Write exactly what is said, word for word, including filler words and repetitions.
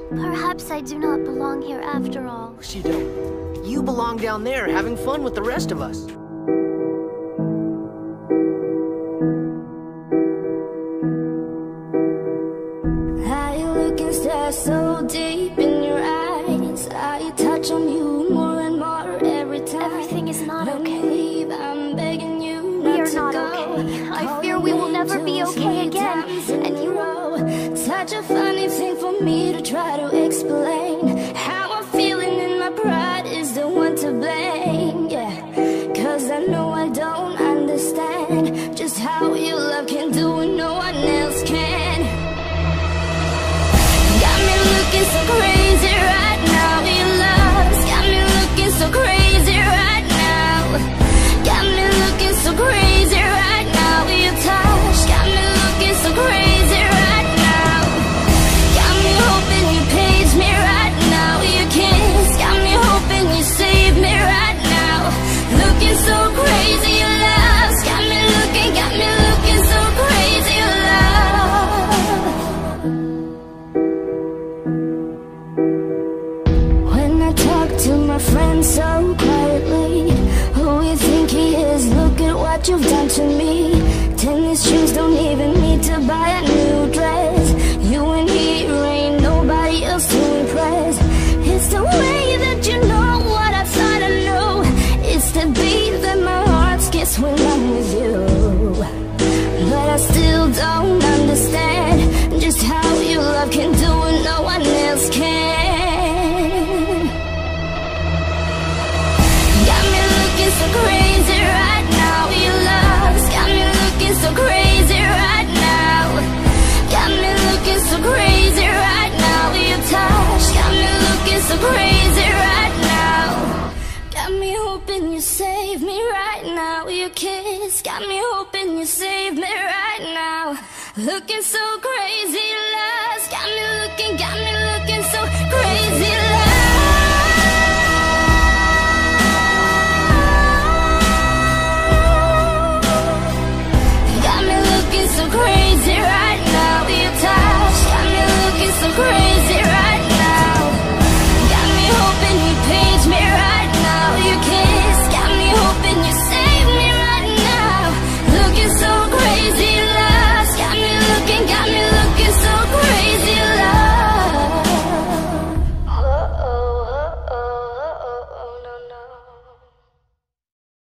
Perhaps I do not belong here after all. Of course you don't. You belong down there, having fun with the rest of us. I look and stare so deep in your eyes. I touch on you more and more every time. Everything is not when okay. you leave, I'm begging you not We are to not go. okay. I fear we will never be okay again. And you know, such a funny thing for me to try to explain. How I'm feeling in my pride is the one to blame. Yeah, cause I know I don't understand just how your love can do what no one else can. Got me looking so crazy right now. Your love's got me looking so crazy right now. Got me looking so crazy right now. Your touch got me looking so crazy right now. Got me hoping you page me right now. Your kiss got me hoping you save me right now. Looking so crazy, your love's got me looking, got me looking so crazy, your love. When I talk to my friends so quietly, who you think he is? Look at what you've done to me. Tennis shoes don't even need to buy a new dress. You and he ain't nobody else to impress. It's the way that you know what I thought I knew. It's the beat that my heart skips when I'm with you. But I still don't understand just how your love can do what no one else can. Got me looking so crazy right now. Your love's got me looking so crazy right now. Got me looking so crazy right now. Your touch got me looking so crazy right now. Got me hoping you save me right now. Your kiss got me hoping you save me right now. Looking so crazy, love's got me looking, got me looking so crazy.